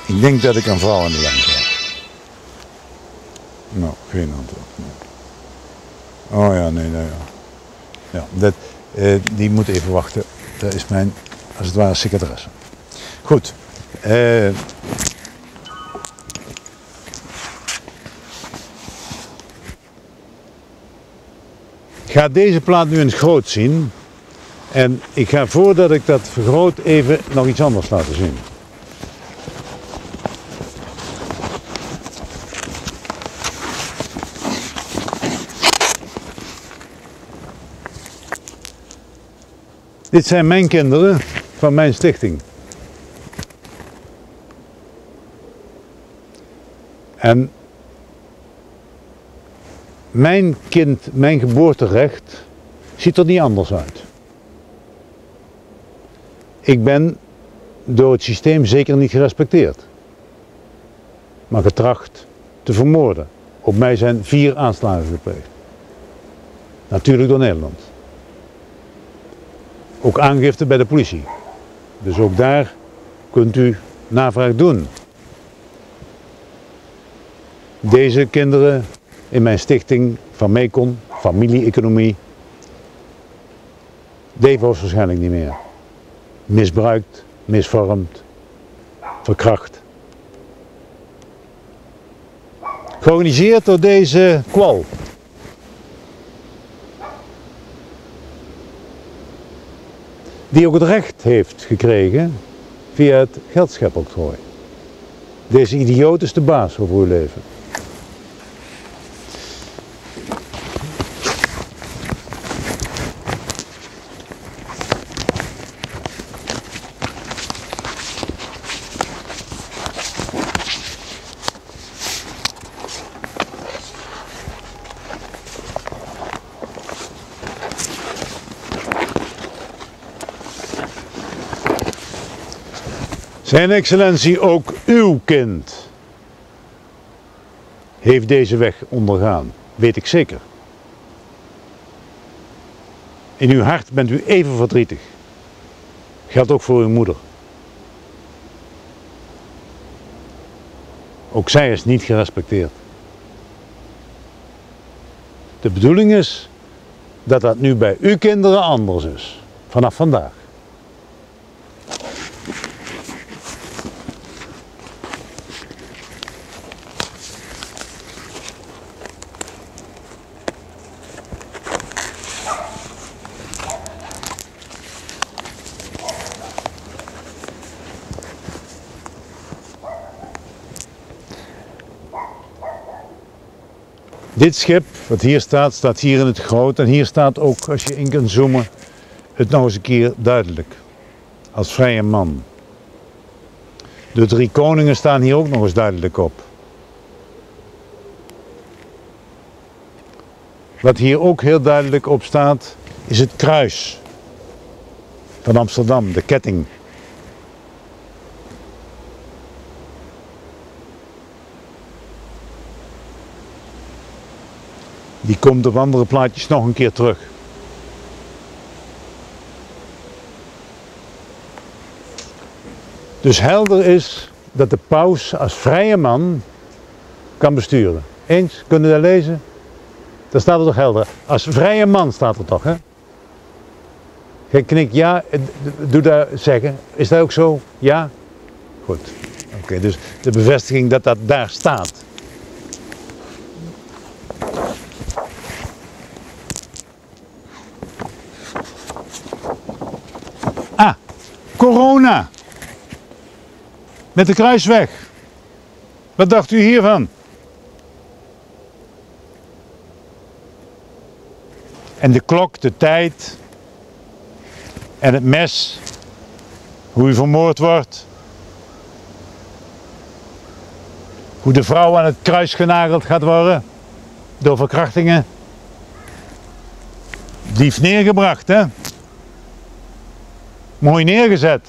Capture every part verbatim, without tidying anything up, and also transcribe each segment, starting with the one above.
Ik denk dat ik een vrouw aan de lijn heb. Nou, geen antwoord. Nee. Oh ja, nee, nee. Ja. Ja, dat, uh, die moet even wachten. Dat is mijn, als het ware, secretaresse. Goed. Uh, ik ga deze plaat nu in het groot zien. En ik ga voordat ik dat vergroot even nog iets anders laten zien. Dit zijn mijn kinderen van mijn stichting. En mijn kind, mijn geboorterecht, ziet er niet anders uit. Ik ben door het systeem zeker niet gerespecteerd, maar getracht te vermoorden. Op mij zijn vier aanslagen gepleegd. Natuurlijk door Nederland. Ook aangifte bij de politie. Dus ook daar kunt u navraag doen. Deze kinderen in mijn stichting van Mekon, familie-economie, leven waarschijnlijk niet meer. Misbruikt, misvormd, verkracht. Georganiseerd door deze kwal. Die ook het recht heeft gekregen via het geldschepoctrooi. Deze idioot is de baas over uw leven. Zijn excellentie, ook uw kind heeft deze weg ondergaan, weet ik zeker. In uw hart bent u even verdrietig. Geldt ook voor uw moeder. Ook zij is niet gerespecteerd. De bedoeling is dat dat nu bij uw kinderen anders is, vanaf vandaag. Dit schip, wat hier staat, staat hier in het groot en hier staat ook, als je in kunt zoomen, het nog eens een keer duidelijk. Als vrije man. De drie koningen staan hier ook nog eens duidelijk op. Wat hier ook heel duidelijk op staat, is het kruis van Amsterdam, de ketting. Die komt op andere plaatjes nog een keer terug. Dus helder is dat de paus als vrije man kan besturen. Eens, kunnen we dat lezen? Daar staat er toch helder. Als vrije man staat er toch, hè? Gij knikt ja, doe dat zeggen. Is dat ook zo? Ja? Goed. Oké, okay, dus de bevestiging dat dat daar staat. Ah, corona. Met de kruisweg. Wat dacht u hiervan? En de klok, de tijd. En het mes. Hoe u vermoord wordt. Hoe de vrouw aan het kruis genageld gaat worden. Door verkrachtingen. Dief neergebracht, hè? Mooi neergezet.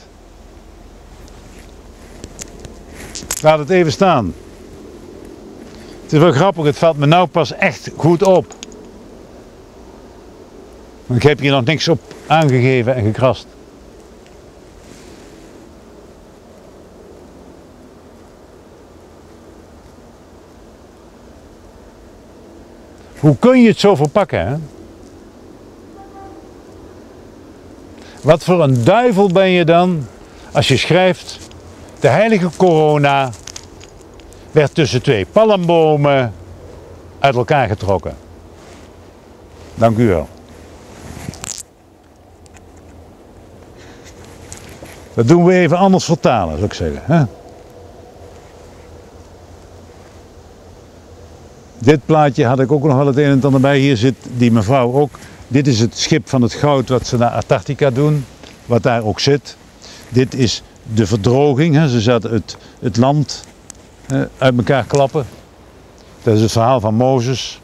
Laat het even staan. Het is wel grappig, het valt me nou pas echt goed op. Want ik heb hier nog niks op aangegeven en gekrast. Hoe kun je het zo verpakken, hè? Wat voor een duivel ben je dan als je schrijft: de heilige corona werd tussen twee palmbomen uit elkaar getrokken. Dank u wel. Dat doen we even anders vertalen, zou ik zeggen. Hè? Dit plaatje had ik ook nog wel het een en ander bij. Hier zit die mevrouw ook. Dit is het schip van het goud wat ze naar Antarctica doen. Wat daar ook zit. Dit is de verdroging. Hè. Ze zaten het, het land hè, uit elkaar klappen. Dat is het verhaal van Mozes.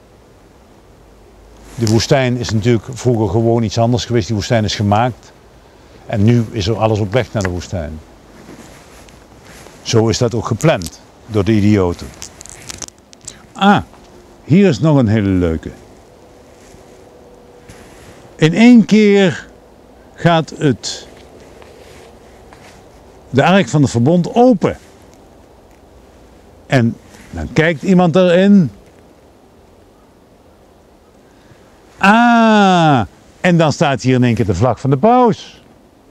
De woestijn is natuurlijk vroeger gewoon iets anders geweest. Die woestijn is gemaakt. En nu is er alles op weg naar de woestijn. Zo is dat ook gepland door de idioten. Ah, hier is nog een hele leuke. In één keer gaat het, de ark van het verbond open. En dan kijkt iemand erin. Ah, en dan staat hier in één keer de vlag van de paus.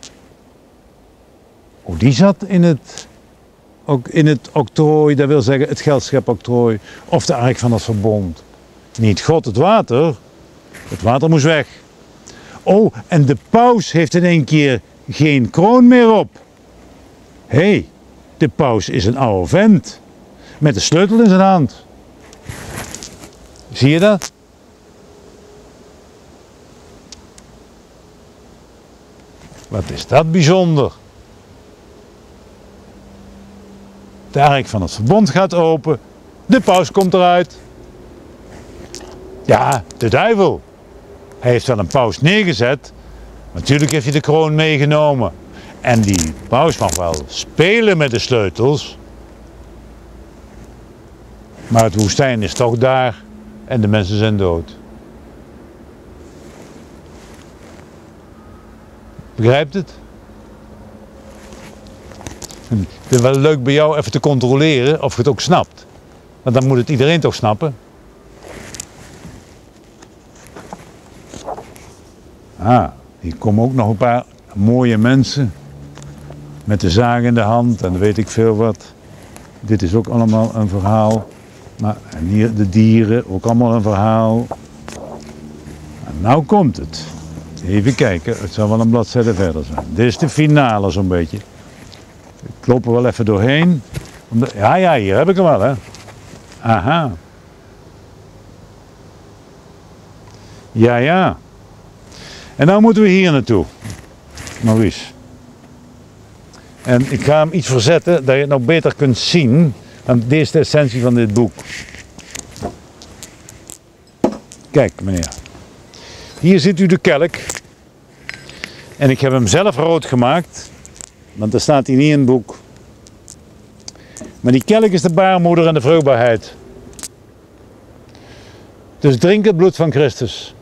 Oh, die zat in het, ook in het octrooi, dat wil zeggen het geldschep-octrooi, of de ark van het verbond. Niet God, het water. Het water moest weg. Oh, en de paus heeft in één keer geen kroon meer op. Hé, hey, de paus is een oude vent. Met de sleutel in zijn hand. Zie je dat? Wat is dat bijzonder. De ark van het verbond gaat open. De paus komt eruit. Ja, de duivel. Hij heeft wel een paus neergezet. Natuurlijk heeft hij de kroon meegenomen. En die paus mag wel spelen met de sleutels. Maar het woestijn is toch daar. En de mensen zijn dood. Begrijpt het? Ik vind het wel leuk bij jou even te controleren of je het ook snapt. Want dan moet het iedereen toch snappen. Ah, hier komen ook nog een paar mooie mensen. Met de zaag in de hand en weet ik veel wat. Dit is ook allemaal een verhaal. Maar, en hier de dieren, ook allemaal een verhaal. En nou komt het. Even kijken, het zal wel een bladzijde verder zijn. Dit is de finale zo'n beetje. Ik loop er wel even doorheen. Ja, ja, hier heb ik hem wel, hè. Aha. Ja, ja. En nou moeten we hier naartoe. Maurice. En ik ga hem iets verzetten, dat je het nog beter kunt zien. Want dit is de essentie van dit boek. Kijk, meneer. Hier ziet u de kelk. En ik heb hem zelf rood gemaakt. Want daar staat hij niet in het boek. Maar die kelk is de baarmoeder en de vruchtbaarheid. Dus drink het bloed van Christus.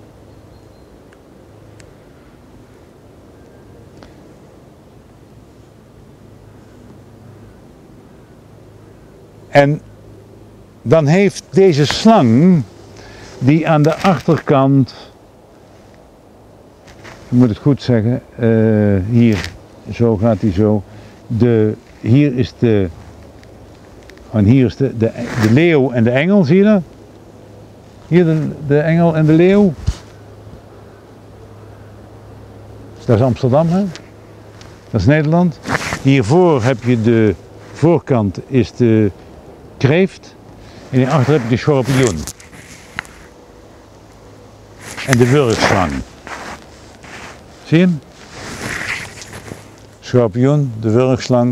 En dan heeft deze slang, die aan de achterkant, ik moet het goed zeggen, uh, hier, zo gaat hij zo, de, hier is de, en hier is de, de, de leeuw en de engel, zie je dat? Hier de, de engel en de leeuw. Dat is Amsterdam, hè? Dat is Nederland. Hiervoor heb je de voorkant, is de kreeft. En hierachter heb je de schorpioen. En de wurgslang. Zie je hem? Schorpioen, de wurgslang.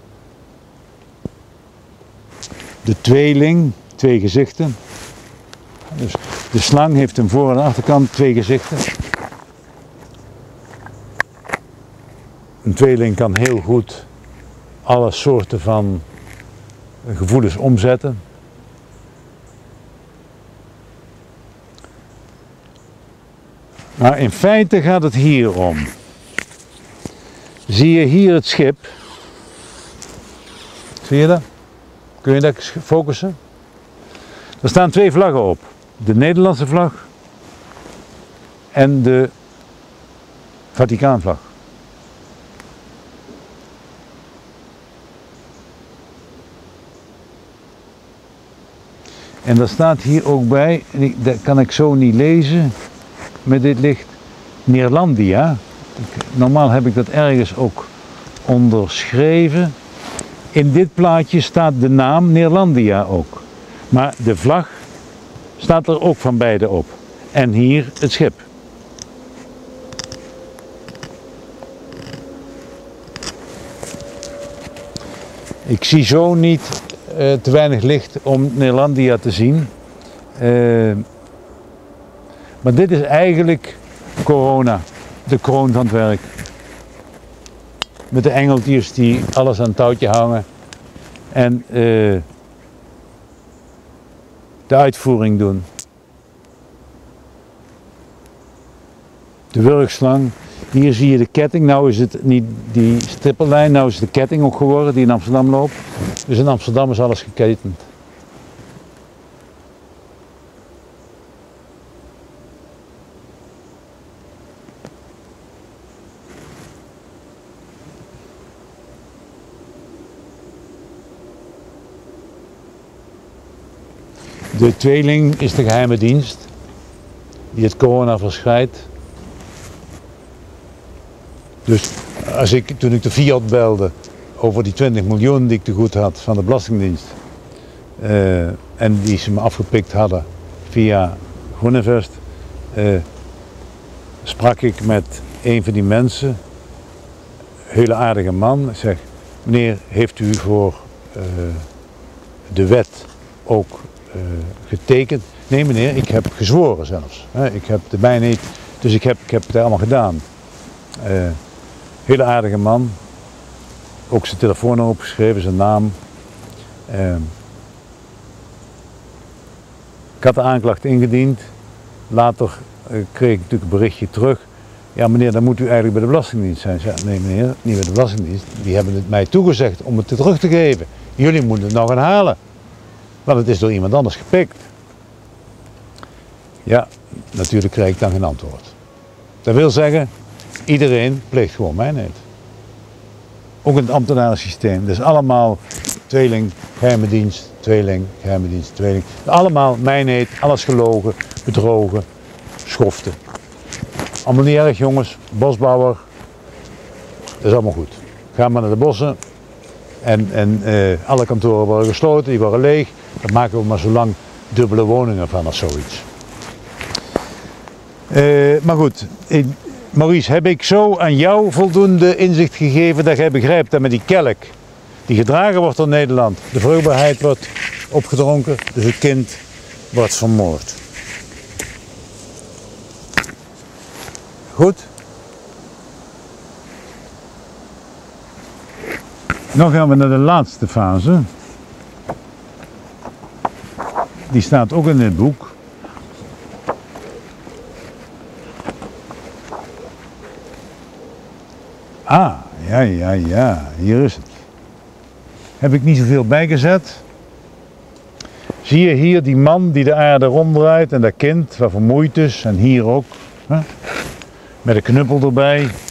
De tweeling, twee gezichten. Dus de slang heeft een voor- en achterkant, twee gezichten. Een tweeling kan heel goed alle soorten van gevoelens omzetten. Maar in feite gaat het hier om. Zie je hier het schip? Zie je dat? Kun je dat focussen? Er staan twee vlaggen op. de Nederlandse vlag en de Vaticaanvlag. En daar staat hier ook bij, en ik, dat kan ik zo niet lezen met dit licht, Neerlandia. Ik, normaal heb ik dat ergens ook onderschreven. In dit plaatje staat de naam Neerlandia ook. Maar de vlag staat er ook van beide op. En hier het schip. Ik zie zo niet uh, te weinig licht om Neerlandia te zien. Uh, maar dit is eigenlijk corona, de kroon van het werk. Met de engeltjes die alles aan het touwtje hangen. En uh, de uitvoering doen. De wurgslang. Hier zie je de ketting. Nou is het niet die strippellijn, nou is het de ketting ook geworden die in Amsterdam loopt. Dus in Amsterdam is alles geketend. De tweeling is de geheime dienst die het corona verspreidt. Dus als ik, toen ik de Fiat belde over die twintig miljoen die ik te goed had van de Belastingdienst uh, en die ze me afgepikt hadden via Groeninvest, uh, sprak ik met een van die mensen, een hele aardige man. Ik zeg, meneer, heeft u voor uh, de wet ook uh, getekend? Nee meneer, ik heb gezworen zelfs. Hè? Ik heb de mij niet, dus ik heb, ik heb het allemaal gedaan. Uh, hele aardige man. Ook zijn telefoonnummer opgeschreven, zijn naam. Uh, ik had de aanklacht ingediend. Later uh, kreeg ik natuurlijk een berichtje terug. Ja meneer, dan moet u eigenlijk bij de Belastingdienst zijn. Zei, nee meneer, niet bij de Belastingdienst. Die hebben het mij toegezegd om het terug te geven. Jullie moeten het nog gaan halen. Want het is door iemand anders gepikt. Ja, natuurlijk krijg ik dan geen antwoord. Dat wil zeggen, iedereen pleegt gewoon mijnheid. Ook in het ambtenarensysteem. Dus allemaal tweeling, geheime dienst, tweeling, geheime dienst, tweeling. Allemaal mijnheid, alles gelogen, bedrogen, schoften. Allemaal niet erg jongens, bosbouwer. Dat is allemaal goed. Ga maar naar de bossen. En, en uh, alle kantoren worden gesloten, die worden leeg. Dan maken we maar zo lang dubbele woningen van of zoiets. Uh, maar goed, ik, Maurice, heb ik zo aan jou voldoende inzicht gegeven dat jij begrijpt dat met die kelk die gedragen wordt door Nederland, de vruchtbaarheid wordt opgedronken, dus het kind wordt vermoord. Goed? Dan gaan we naar de laatste fase. Die staat ook in het boek. Ah, ja, ja, ja, hier is het. Heb ik niet zoveel bijgezet. Zie je hier die man die de aarde ronddraait en dat kind wat vermoeid is en hier ook. Hè? Met een knuppel erbij.